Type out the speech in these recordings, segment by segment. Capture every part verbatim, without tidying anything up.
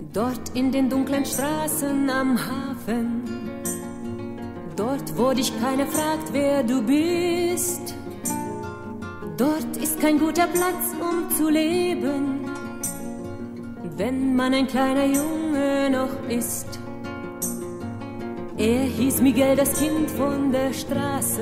Dort in den dunklen Straßen am Hafen, dort, wo dich keiner fragt, wer du bist. Dort ist kein guter Platz, um zu leben, wenn man ein kleiner Junge noch ist. Er hieß Miguel, das Kind von der Straße,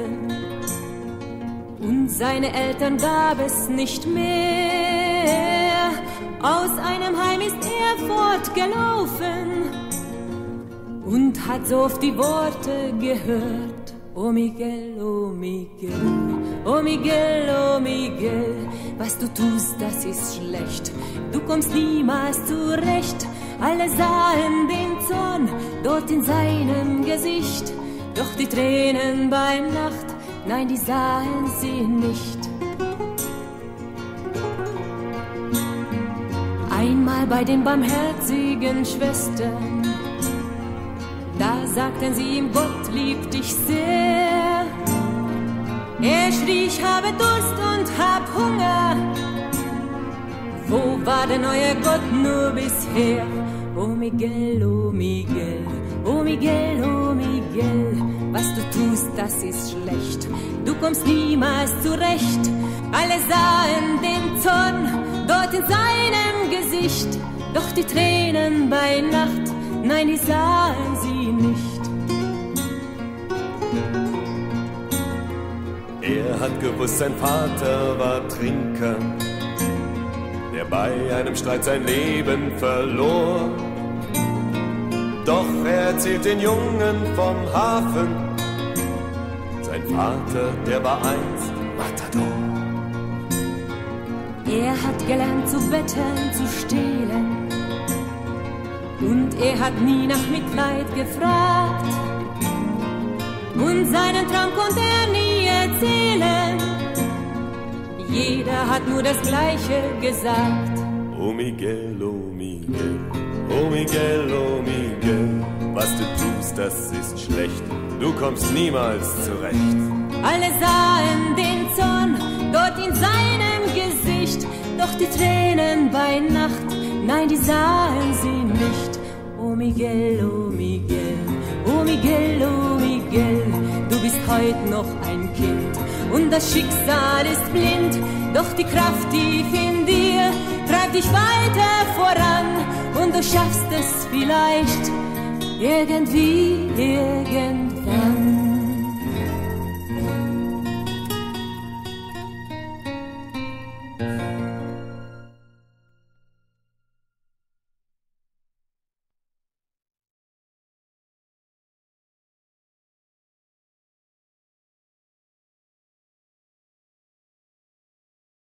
und seine Eltern gab es nicht mehr. Aus einem Heim ist er fortgelaufen und hat so oft die Worte gehört: Oh Miguel, oh Miguel, oh Miguel, oh Miguel, was du tust, das ist schlecht, du kommst niemals zurecht. Alle sahen den Zorn dort in seinem Gesicht, doch die Tränen bei Nacht, nein, die sahen sie nicht. Einmal bei den barmherzigen Schwestern, da sagten sie ihm, Gott liebt dich sehr. Er schrie, ich habe Durst und hab Hunger. Wo war denn euer Gott nur bisher? Oh Miguel, oh Miguel, oh Miguel, oh Miguel, was du tust, das ist schlecht, du kommst niemals zurecht. Alle sahen den Zorn dort in seinem Gesicht, doch die Tränen bei Nacht, nein, die sahen sie nicht. Er hat gewusst, sein Vater war Trinker, der bei einem Streit sein Leben verlor. Doch er erzählt den Jungen vom Hafen, sein Vater, der war einst Matador. Er hat gelernt zu betteln, zu stehlen, und er hat nie nach Mitleid gefragt, und seinen Traum konnte er nie erzählen. Jeder hat nur das Gleiche gesagt: Oh Miguel, oh Miguel, oh Miguel, oh Miguel, was du tust, das ist schlecht, du kommst niemals zurecht. Alle sahen den Zorn dort in seinem Gesicht, doch die Tränen bei Nacht, nein, die sahen sie nicht. Oh Miguel, oh Miguel, oh Miguel, oh Miguel, du bist heut noch ein Kind und das Schicksal ist blind, doch die Kraft tief in dir treibt dich weiter voran, und du schaffst es vielleicht irgendwie, irgendwie.